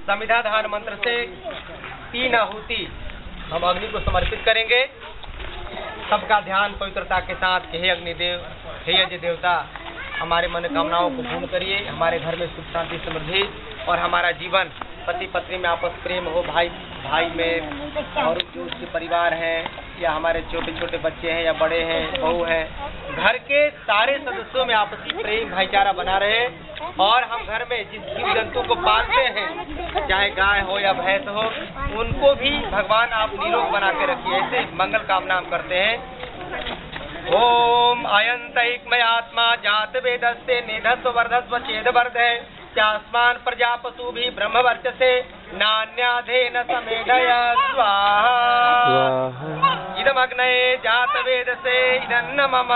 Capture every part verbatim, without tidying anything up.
संविधा धान मंत्र से तीन आहुति हम अग्नि को समर्पित करेंगे। सबका ध्यान पवित्रता के साथ कि हे अग्निदेव, हे यज्ञ देवता, हमारे मनोकामनाओं को पूर्ण करिए, हमारे घर में सुख शांति समृद्धि और हमारा जीवन पति पत्नी में आपस प्रेम हो, भाई भाई में और जो उसके परिवार हैं या हमारे छोटे छोटे बच्चे हैं या बड़े हैं, बहू हैं, घर के सारे सदस्यों में आपसी प्रेम भाईचारा बना रहे। और हम घर में जिस जीव जंतु को पालते हैं, चाहे गाय हो या भैंस हो, उनको भी भगवान आप निरोग बना के रखिए। ऐसे मंगल कामना हम करते हैं। ओम अयंतैकमय आत्मा जात वेदस्ते निधस्व वर्धस्व चेद वर्धय चास्मान प्रजापसु भी ब्रह्म वर्चसे नान्याधेन समेधय स्वाहा। इदम अग्नये जात वेदसे इदन्न मम।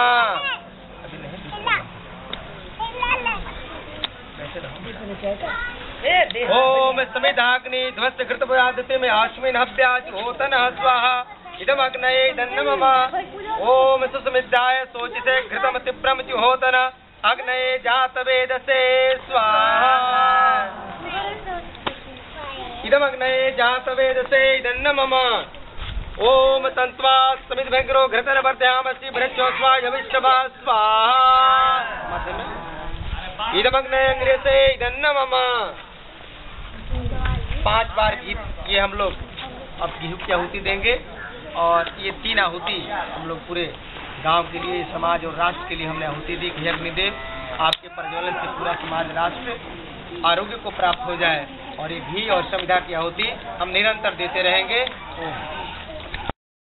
ओम समेधाग्नि ध्वस्त घृत पदार्थ में आश्विन हव्याज होतन स्वाहा। इदम अग्नये इदन्न मम। ओम सुसमिद्धाय शोचिसे घृतम तिप्रम जुहोतन अग्नये जात वेदसे स्वाहा। इदम अग्नये जात वेदसे इदन्न मम। ओम तन्त्वा समित भैंकरो घृतन वर्धयामसि भृत्योस्वा यविष्टवा स्वाहा। इदम अग्नये अंग्रेसे इदन्न मम। पांच बार गीत ये हम लोग अब गेहूं की आहुति देंगे और ये तीन आहुति हम लोग पूरे गांव के लिए, समाज और राष्ट्र के लिए हमने आहुति दी कि अग्निदेव आपके प्रज्वलन से पूरा समाज राष्ट्र आरोग्य को प्राप्त हो जाए। और ये घी और संविधा की आहुति हम निरंतर देते रहेंगे।